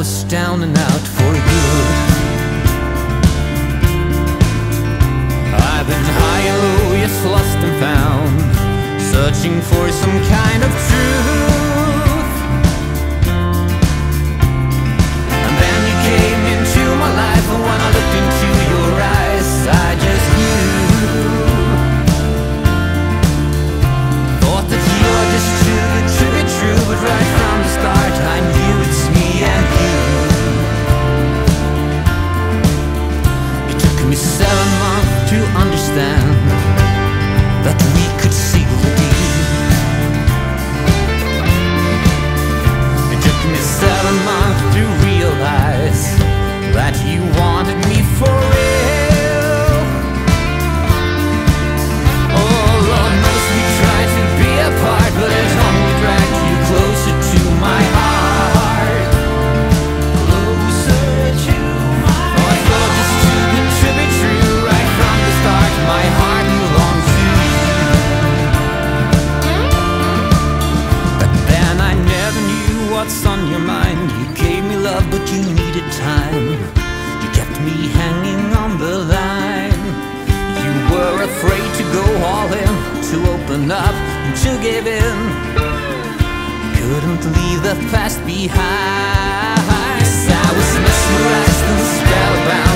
was down and out for good. I've been high and low, yes, lost and found, searching for some kind of truth. And then you came into my life, and when I looked into your eyes, I just knew. Thought that you were just too good to be true, but right from the start I knew it's me and you. It took me 7 months to understand that we could seal the deal. It took me 7 months to realize that you wanted me for real. Oh, Lord knows we tried to be apart, but it only dragged you closer to my heart. Closer to my heart. Oh, I thought this too good to be true. Right from the start, my heart belonged to you. But then I never knew what's on your mind. You gave me love, but you needed time. You kept me hanging on the line. You were afraid to go all in, to open up and to give in. Couldn't leave the past behind. Yes, I was mesmerized and spellbound.